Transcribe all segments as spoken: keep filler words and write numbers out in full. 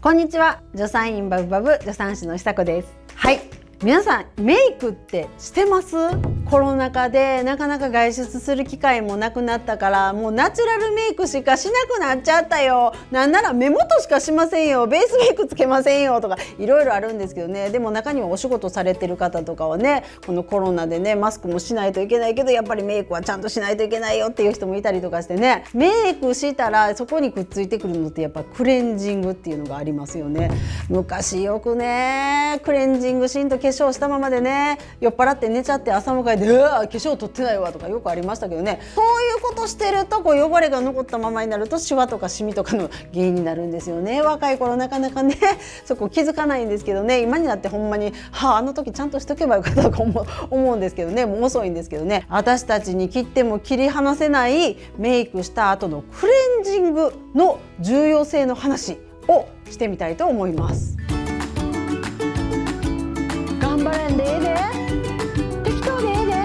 こんにちは、助産院バブバブ助産師の久子です。はい、皆さんメイクってしてます？コロナ禍でなかなか外出する機会もなくなったから、もうナチュラルメイクしかしなくなっちゃったよ。なんなら目元しかしませんよ、ベースメイクつけませんよとかいろいろあるんですけどね。でも中にはお仕事されてる方とかはね、このコロナでねマスクもしないといけないけど、やっぱりメイクはちゃんとしないといけないよっていう人もいたりとかしてね、メイクしたらそこにくっついてくるのってやっぱクレンジングっていうのがありますよね。昔よくねクレンジングしんと化粧したままでね、酔っ払って寝ちゃって朝迎えでうわ化粧取ってないわとかよくありましたけどね。そういうことしてるとこう汚れが残ったままになるとシワとかシミとかの原因になるんですよね。若い頃なかなかねそこ気づかないんですけどね、今になってほんまにはああの時ちゃんとしとけばよかったとか思う、思うんですけどね、もう遅いんですけどね。私たちに切っても切り離せないメイクした後のクレンジングの重要性の話をしてみたいと思います。頑張れんでええで、適当でええで。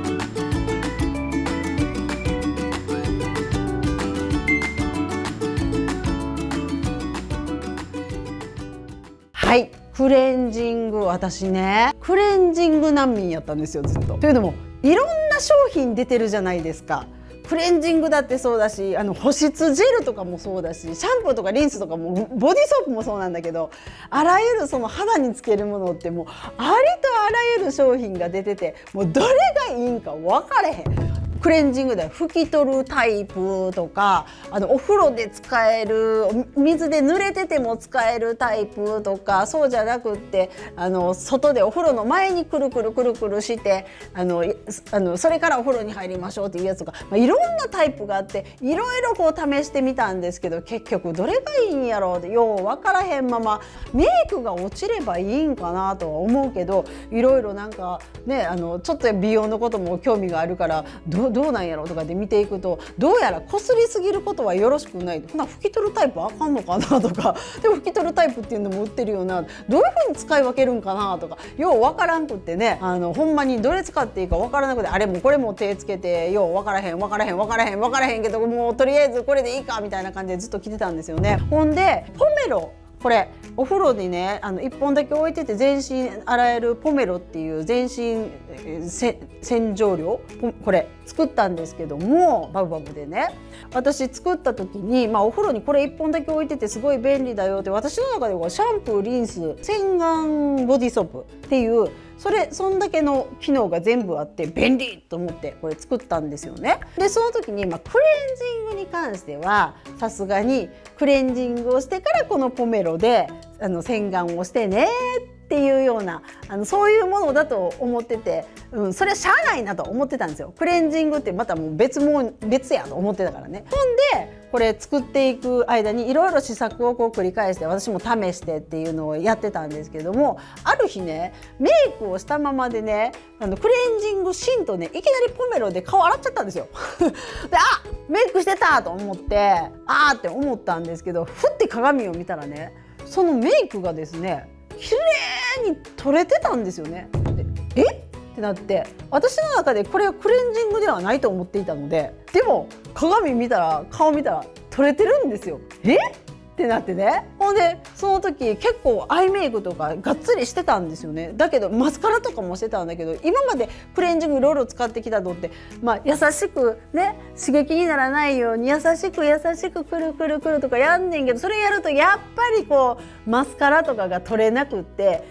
はい、クレンジング、私ねクレンジング難民やったんですよずっと。というのもいろんな商品出てるじゃないですか。クレンジングだってそうだし、あの保湿ジェルとかもそうだし、シャンプーとかリンスとかもボディーソープもそうなんだけど、あらゆるその肌につけるものってもうありとあらゆる商品が出てて、もうどれがいいんか分かれへん。クレンジングで拭き取るタイプとか、あのお風呂で使える、水で濡れてても使えるタイプとか、そうじゃなくってあの外でお風呂の前にくるくるくるくるしてあのあのそれからお風呂に入りましょうっていうやつとか、まあ、いろんなタイプがあっていろいろこう試してみたんですけど、結局どれがいいんやろうってよう分からへんまま、メイクが落ちればいいんかなとは思うけど、いろいろなんかね、あのちょっと美容のことも興味があるからどどうなんやろうとかで見ていくと、どうやらこすりすぎることはよろしくない、ほな拭き取るタイプあかんのかなとか、でも拭き取るタイプっていうのも売ってるような、どういうふうに使い分けるんかなとかよう分からんくってね、あのほんまにどれ使っていいか分からなくて、あれもこれも手つけてよう分からへん分からへん分からへん分からへんけど、もうとりあえずこれでいいかみたいな感じでずっと着てたんですよね。ほんでポメロ、これお風呂にねあのいっぽんだけ置いてて全身洗えるポメロっていう全身洗浄料、これ作ったんですけども、バブバブでね、私作った時に、まあ、お風呂にこれいっぽんだけ置いててすごい便利だよって、私の中ではシャンプーリンス洗顔ボディソープっていうそれそんだけの機能が全部あって便利と思ってこれ作ったんですよね。でその時に、まあ、クレンジングに関してはさすがにクレンジングをしてからこのポメロであの洗顔をしてねっていうような、あのそういうものだと思ってて、うん、それはしゃあないなと思ってたんですよ。クレンジングってまたもう別も別やと思ってたからね。ほんでこれ作っていく間にいろいろ試作をこう繰り返して、私も試してっていうのをやってたんですけども、ある日ねメイクをしたままでね、あのクレンジングしんとねいきなりポメロで顔洗っちゃったんですよ。で、あメイクしてたと思ってあーって思ったんですけど、ふって鏡を見たらね、そのメイクがですね綺麗に取れてたんですよね。でえってなって、私の中でこれはクレンジングではないと思っていたので、でも鏡見たら顔見たら取れてるんですよ。えってなってね。ほんでその時結構アイメイクとかがっつりしてたんですよね。だけどマスカラとかもしてたんだけど、今までクレンジングいろいろ使ってきたのって、まあ、優しくね刺激にならないように優しく優しくくるくるくるとかやんねんけど、それやるとやっぱりこうマスカラとかが取れなくって、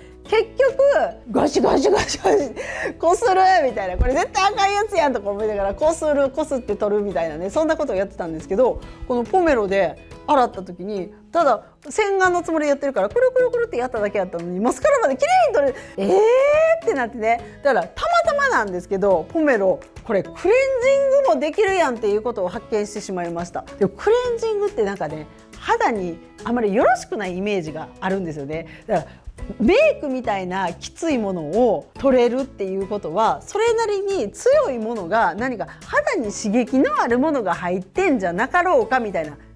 結局ゴシゴシゴシゴシこするみたいな、これ絶対あかんやつやんとか思いながらこするこすって取るみたいなね、そんなことをやってたんですけど、このポメロで洗った時にただ洗顔のつもりでやってるからくるくるくるってやっただけやったのにマスカラまで綺麗に取れる、えーってなってね。だからたまたまなんですけどポメロこれクレンジングもできるやんっていうことを発見してしまいました。でもクレンジングってなんかね肌にあまりよろしくないイメージがあるんですよね。だからメイクみたいなきついものを取れるっていうことは、それなりに強いものが何か肌に刺激のあるものが入ってんじゃなかろうかみたいな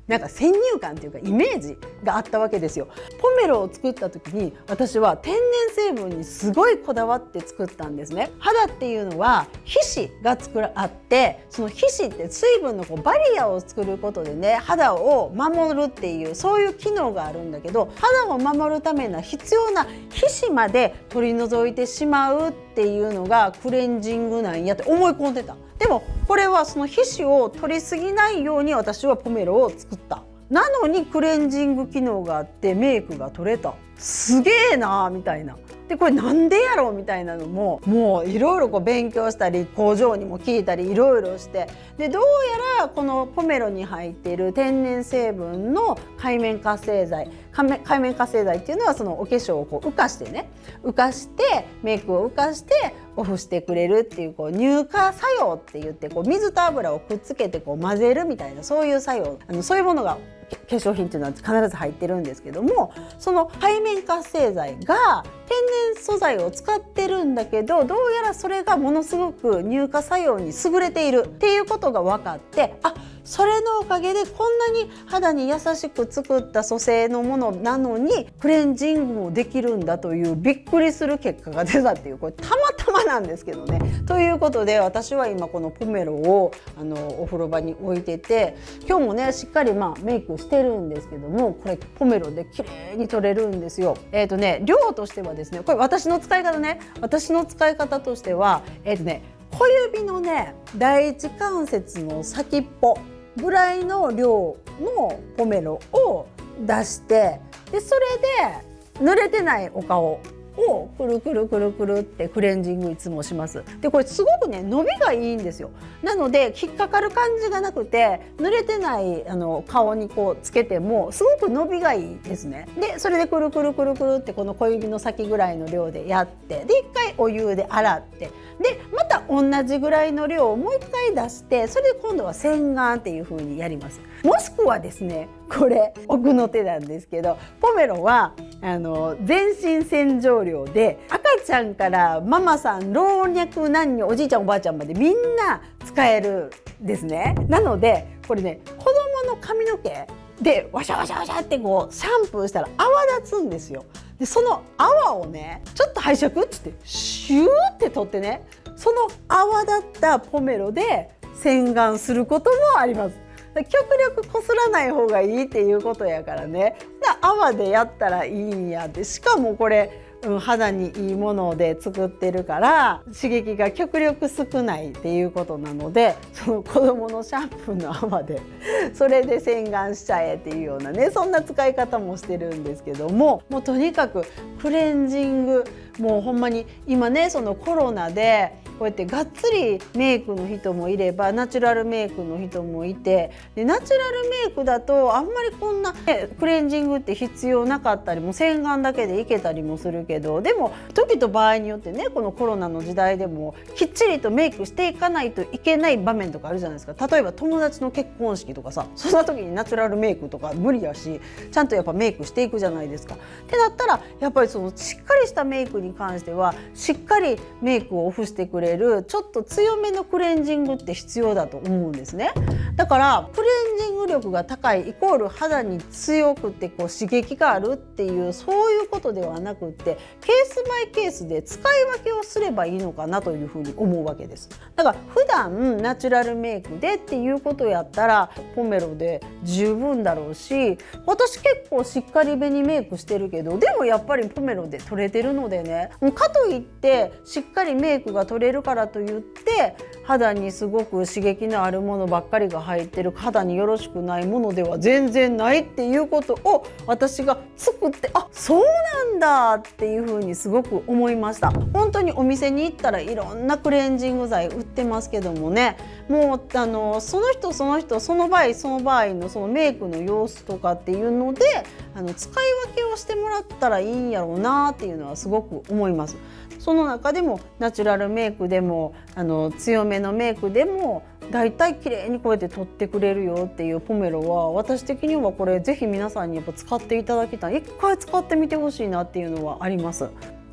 なんか先入観というかイメージがあったわけですよ。ポメロを作った時に私は天然成分にすごいこだわって作ったんですね。肌っていうのは皮脂が作らあって、その皮脂って水分のこうバリアを作ることでね、肌を守るっていうそういう機能があるんだけど、肌を守るために必要な皮脂まで取り除いてしまうっていうのがクレンジングなんやって思い込んでた。でもこれはその皮脂を取りすぎないように私はポメロを作った。なのにクレンジング機能があってメイクが取れた。すげえなーみたいな。でこれなんでやろうみたいなのももういろいろ勉強したり工場にも聞いたりいろいろして、でどうやらこのポメロに入っている天然成分の界面活性剤、界面活性剤っていうのはそのお化粧をこう浮かしてね、浮かしてメイクを浮かしてオフしてくれるっていう、こう乳化作用って言って、こう水と油をくっつけてこう混ぜるみたいな、そういう作用、あのそういうものが化粧品っていうのは必ず入ってるんですけども、その界面活性剤が天然素材を使ってるんだけど、どうやらそれがものすごく乳化作用に優れているっていうことが分かって、あ、それのおかげでこんなに肌に優しく作った組成のものなのにクレンジングもできるんだというびっくりする結果が出たっていう、これたまたまなんですけどね。ということで私は今このポメロをあのお風呂場に置いてて、今日もねしっかりまあメイクしてるんですけども、これポメロで綺麗に取れるんですよ。えっとね量としてはですね、これ私の使い方ね、私の使い方としてはえっとね小指のね第一関節の先っぽぐらいの量のポメロを出して、でそれで濡れてないお顔をくるくるくるくるってクレンジングいつもします。でこれすごくね伸びがいいんですよ。なので引っかかる感じがなくて、濡れてないあの顔にこうつけてもすごく伸びがいいですね。でそれでくるくるくるくるってこの小指の先ぐらいの量でやって、で一回お湯で洗って、でまた同じぐらいの量をもう一回出して、それで今度は洗顔っていう風にやります。もしくはですね、これ奥の手なんですけど、ポメロはあの全身洗浄料で赤ちゃんからママさん、老若男女、おじいちゃんおばあちゃんまでみんな使えるんですね。なのでこれね、子供の髪の毛でワシャワシャワシャってこうシャンプーしたら泡立つんですよ。でその泡をねちょっと拝借って言ってシューって取ってね、その泡立ったポメロで洗顔することもあります。極力こすらない方がいいっていうことやからね、泡でやったらいいんやって。しかもこれ、うん、肌にいいもので作ってるから刺激が極力少ないっていうことなので、その子どものシャンプーの泡でそれで洗顔しちゃえっていうようなね、そんな使い方もしてるんですけども、もうとにかくクレンジング、もうほんまに今ねそのコロナでこうやってがっつりメイクの人もいればナチュラルメイクの人もいて、でナチュラルメイクだとあんまりこんな、ね、クレンジングって必要なかったりも、洗顔だけでいけたりもするけど、でも時と場合によってね、このコロナの時代でもきっちりとメイクしていかないといけない場面とかあるじゃないですか。例えば友達の結婚式とかさ、そんな時にナチュラルメイクとか無理やし、ちゃんとやっぱメイクしていくじゃないですか。ってなったらやっぱりそのしっかりしたメイクに関してはしっかりメイクをオフしてくれるちょっと強めのクレンジングって必要だと思うんですね。だからクレンジング力が高いイコール肌に強くてこう刺激があるっていう、そういうことではなくって、ケースバイケースで使い分けをすればいいのかなというふうに思うわけです。だから普段ナチュラルメイクでっていうことやったらポメロで十分だろうし、私結構しっかりめにメイクしてるけど、でもやっぱりポメロで取れてるのでね、かといってしっかりメイクが取れるからといって肌にすごく刺激のあるものばっかりが入ってる、肌によろしくないものでは全然ないっていうことを私が作って、あ、そうなんだっていうふうにすごく思いました。本当にお店に行ったらいろんなクレンジング剤売ってますけどもね、もうあのその人その人その場合その場合のそのメイクの様子とかっていうのであの使い分けをしてもらったらいいんやろうなっていうのはすごく思います。その中でもナチュラルメイクでもあの強めのメイクでもだいたい綺麗にこうやって取ってくれるよっていうポメロは、私的にはこれぜひ皆さんにやっぱ使っていただきたい、一回使ってみてほしいなっていうのはあります。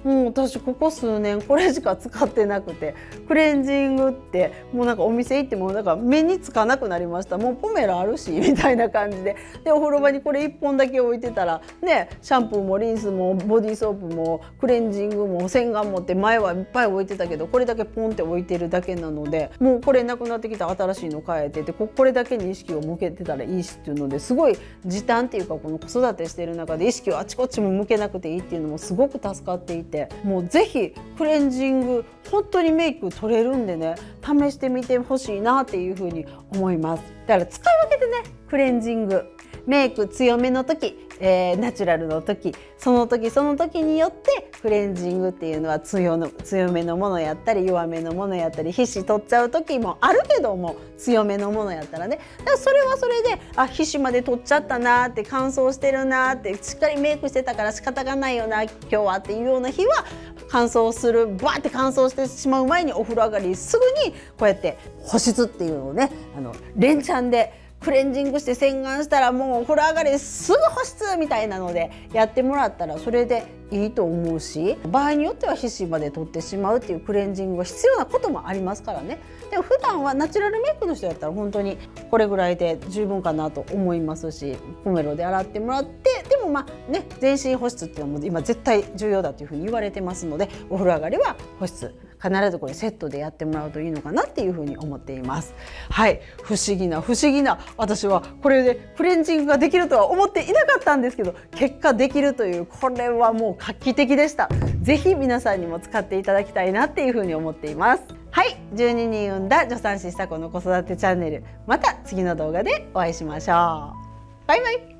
もう私ここ数年これしか使ってなくて、クレンジングってもうなんかお店行ってもなんか目につかなくなりました。もうポメラあるしみたいな感じで、でお風呂場にこれいっぽんだけ置いてたらね、シャンプーもリンスもボディーソープもクレンジングも洗顔もって前はいっぱい置いてたけど、これだけポンって置いてるだけなので、もうこれなくなってきた新しいの変えてて、これだけに意識を向けてたらいいしっていうので、すごい時短っていうか、この子育てしてる中で意識をあちこちも向けなくていいっていうのもすごく助かっていて、もうぜひクレンジング本当にメイク取れるんでね、試してみてほしいなっていうふうに思います。だから使い分けてね、クレンジングメイク強めの時、えー、ナチュラルの時、その時その時によってクレンジングっていうのは強の強めのものやったり弱めのものやったり、皮脂取っちゃう時もあるけども、強めのものやったらね、だからそれはそれで、あ、皮脂まで取っちゃったなって、乾燥してるなって、しっかりメイクしてたから仕方がないよな今日はっていうような日は、乾燥するバーって乾燥してしまう前にお風呂上がりすぐにこうやって保湿っていうのをね、あの連チャンでクレンジングして洗顔したら、もうお風呂上がりすぐ保湿みたいなのでやってもらったらそれでいいと思うし、場合によっては皮脂まで取ってしまうっていうクレンジングが必要なこともありますからね。でも普段はナチュラルメイクの人やったら本当にこれぐらいで十分かなと思いますし、ポメロで洗ってもらって、でもまあね、全身保湿っていうのも今絶対重要だというふうに言われてますので、お風呂上がりは保湿必ずこれセットでやってもらうといいのかなっていうふうに思っています。はい、不思議な不思議な、私はこれでクレンジングができるとは思っていなかったんですけど、結果できるという、これはもう画期的でした。ぜひ皆さんにも使っていただきたいなっていうふうに思っています。はい、じゅうににん産んだ助産師久子の子育てチャンネル、また次の動画でお会いしましょう。バイバイ。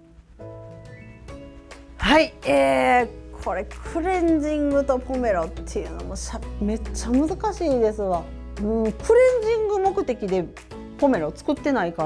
はい、えーこれクレンジングとポメロっていうのもしゃめっちゃ難しいですわ。うん、クレンジング目的でポメロ作ってないから、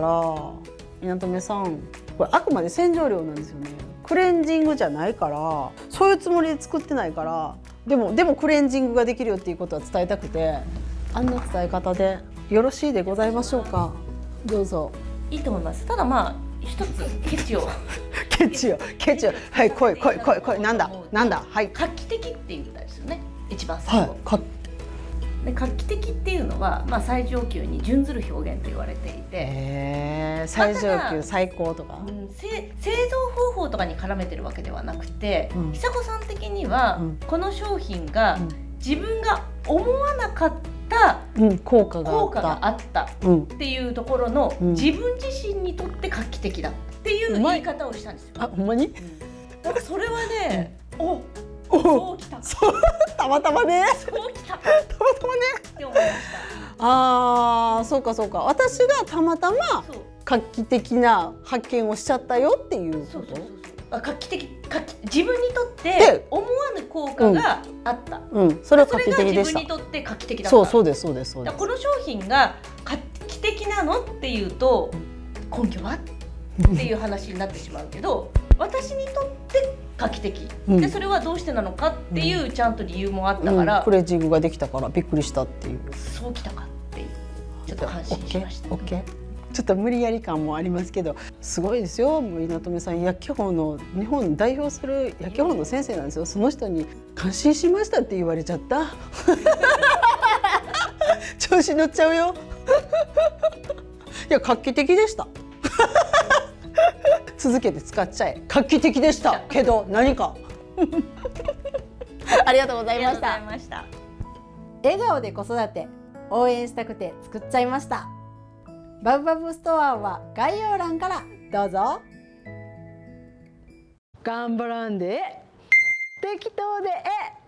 稲留さん、これあくまで洗浄料なんですよね。クレンジングじゃないから、そういうつもりで作ってないから、でもでもクレンジングができるよっていうことは伝えたくて、あんな伝え方でよろしいでございましょうか。どうぞ。 いいと思います。ただまあ一つケチをケチをケチを、はい、来い来い来い来い、なんだなんだ、はい、 画期的って言ったんですよね、一番最後。 はい、 で画期的っていうのは、まあ、最上級に準ずる表現と言われていて、 えー、最上級最高とか、 うん、製造方法とかに絡めてるわけではなくて、うん、久子さん的には、うん、この商品が自分が思わなかった、うん、効果があったっていうところの、うん、自分自身にとって画期的だっていう言い方をしたんですよ。 あ、ほんまに？うん、 なんかそれはね、うん、おそうきた。 たまたまね。 そうきた。たまたまね。 って思いました。 ああ、そうかそうか。私がたまたま画期的な発見をしちゃったよっていうこと。そうそうそうそう。画期的、画期自分にとって思わぬ効果があった。 うん、うん、それは画期的でした。それが自分にとって画期的だった。 そうそうですそうですそうです。 この商品が画期的なのっていうと根拠はっていう話になってしまうけど、私にとって画期的、うん、でそれはどうしてなのかっていうちゃんと理由もあったから、うん、 クレンジングができたからびっくりしたっていう。 そうきたかっていう、ちょっと安心しました。 オッケー。ちょっと無理やり感もありますけど、すごいですよ。もう稲留さん、薬機法の日本を代表する薬機法の先生なんですよ。その人に感心しましたって言われちゃった。調子乗っちゃうよ。いや、画期的でした。続けて使っちゃえ。画期的でしたけど何か。ありがとうございました。笑顔で子育て応援したくて作っちゃいました。バブバブストアは概要欄からどうぞ。頑張らんで適当でえ